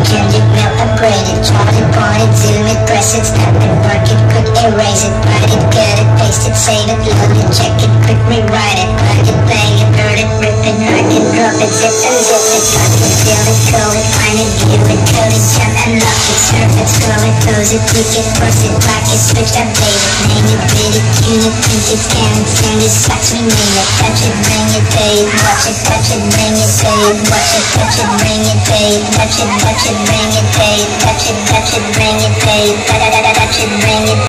tuned it, now upgrade it, charge it, point it, zoom it, press it, step it, work it, quick erase it, write it, cut it, paste it, save it, load it, check it, quick rewrite it, plug it, bang it, burn it, rip it, drag it, drop it, zip and zip it, cut it, fill it, call it, find it, view it, code it, jump and lock it, surf it, scroll it, close it, tweak it, force it, black it, switch, update it, name it, bid it, tune it, print it, scan it, send it, fax, rename it, touch it, bring it, pay it, watch it, touch it, bring it, pay it, watch it, touch it, bring it, pay it, touch it, bring it, pay it, touch it, bring it, pay it, touch it, bring it.